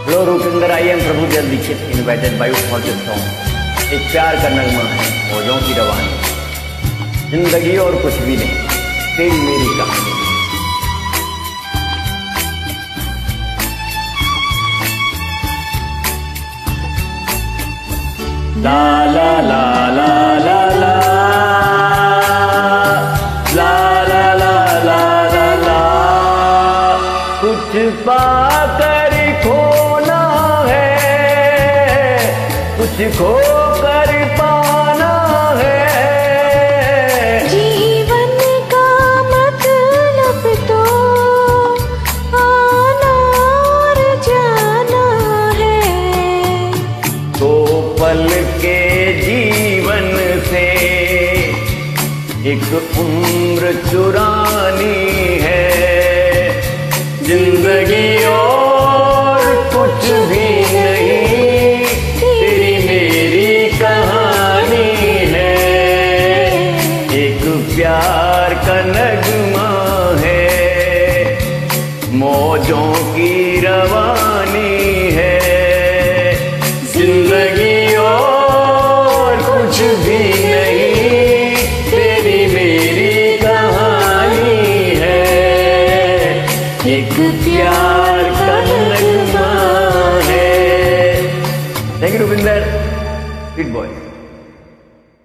Hello Rupinder, I am Prabhudev Dixit invited by you for this song. एक प्यार का नगमा है मौजों की रवानी, जिंदगी और कुछ भी नहीं, तेरी मेरी कहानी। ला ला ला ला ला ला ला ला ला ला ला, कुछ पाकर खोना है, कुछ खोकर पाना है। जीवन का मतलब तो आना और जाना है। दो पल के जीवन से एक उम्र चुरानी है। जिंदगी और कुछ भी नहीं, तेरी मेरी कहानी है। एक प्यार का नगमा है, मौजों की रवानी है। जिंदगी और कुछ भी नहीं, तेरी मेरी कहानी है। एक प्यार का नगमा है। Thank you Rupinder, sweet boy.